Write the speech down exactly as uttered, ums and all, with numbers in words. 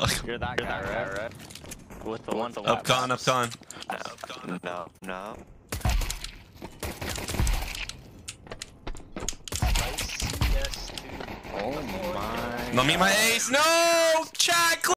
You're that guy, right? right? With the one to Up con, up con. No, no, no. C S two. Oh my. No, me my ace. No! Chat.